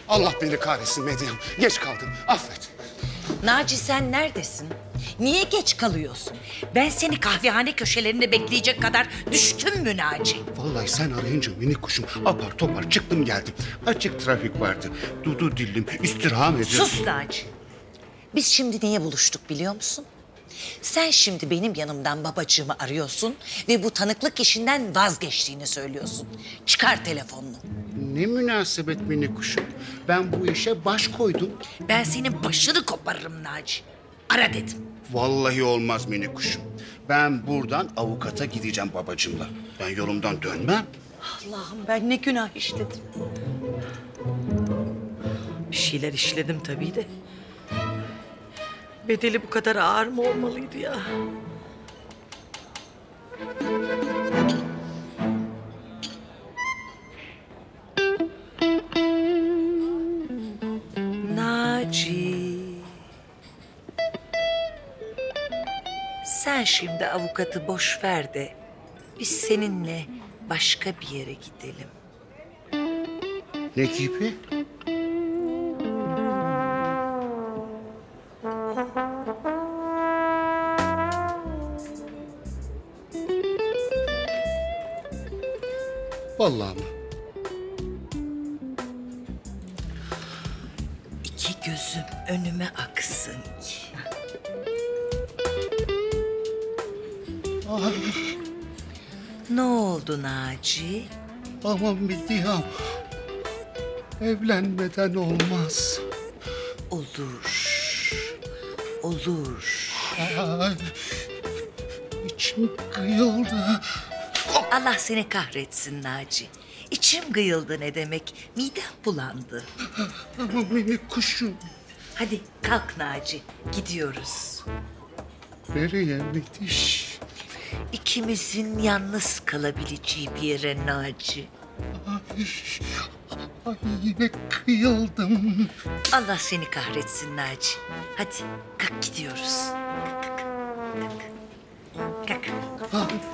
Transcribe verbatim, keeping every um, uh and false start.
Allah beni kahretsin Medyam. Geç kaldım. Affet. Naci sen neredesin? Niye geç kalıyorsun? Ben seni kahvehane köşelerinde bekleyecek kadar düştüm mü Naci? Vallahi sen arayınca minik kuşum apar topar çıktım geldim. Açık trafik vardı. Dudu dillim istirham ediyorum. Sus Naci. Biz şimdi niye buluştuk biliyor musun? Sen şimdi benim yanımdan babacığımı arıyorsun ve bu tanıklık işinden vazgeçtiğini söylüyorsun. Çıkar telefonunu. Ne münasebet minik kuşum. Ben bu işe baş koydum. Ben senin başını koparırım Naci. Ara dedim. Vallahi olmaz minik kuşum. Ben buradan avukata gideceğim babacığımla. Ben yolumdan dönmem. Allah'ım ben ne günah işledim. Bir şeyler işledim tabii de. Bedeli bu kadar ağır mı olmalıydı ya? Naci. Sen şimdi avukatı boş ver de biz seninle başka bir yere gidelim. Ne gibi? Vallahi mı? İki gözüm önüme aksın ki. Ay, Ne oldu Naci? aman Medyam. Evlenmeden olmaz. Olur. Olur. Ay, içim kıyıldı. Allah seni kahretsin Naci. İçim gıyıldı ne demek? Midem bulandı. Ama minik kuşum. Hadi kalk Naci. Gidiyoruz. Nereye Mediş? İkimizin yalnız kalabileceği bir yere Naci. Ay, ay yine kıyıldım. Allah seni kahretsin Naci. Hadi kalk gidiyoruz. Kalk, kalk, kalk. Kalk. Ay,